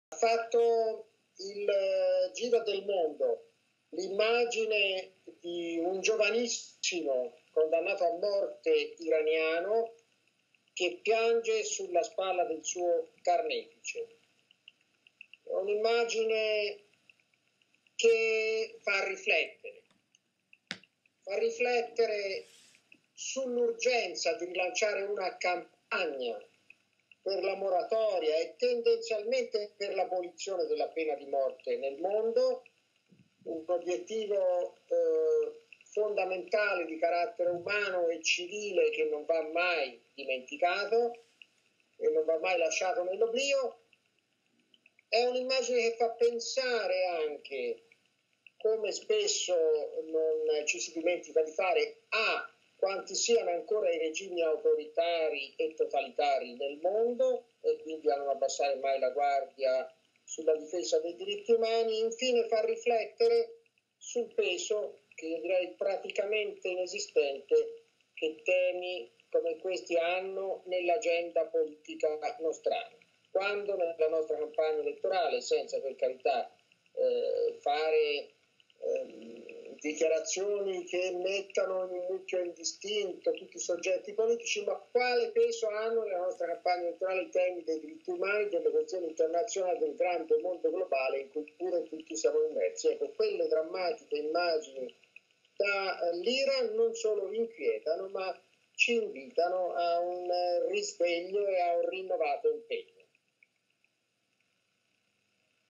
Ha fatto il giro del mondo l'immagine di un giovanissimo condannato a morte iraniano che piange sulla spalla del suo carnefice. È un'immagine che fa riflettere sull'urgenza di rilanciare una campagna per la moratoria e tendenzialmente per l'abolizione della pena di morte nel mondo, un obiettivo fondamentale di carattere umano e civile che non va mai dimenticato e non va mai lasciato nell'oblio. È un'immagine che fa pensare anche, come spesso non ci si dimentica di fare, a quanti siano ancora i regimi autoritari e totalitari nel mondo e quindi a non abbassare mai la guardia sulla difesa dei diritti umani. Infine fa riflettere sul peso, che io direi praticamente inesistente, che temi come questi hanno nell'agenda politica nostrana. Quando nella nostra campagna elettorale, senza per carità fare dichiarazioni che mettano in un mucchio indistinto tutti i soggetti politici, ma quale peso hanno nella nostra campagna elettorale i temi dei diritti umani, delle questioni internazionali, del grande mondo globale in cui pure tutti siamo immersi. Ecco, quelle drammatiche immagini dall'Iran non solo inquietano, ma ci invitano a un risveglio e a un rinnovato impegno.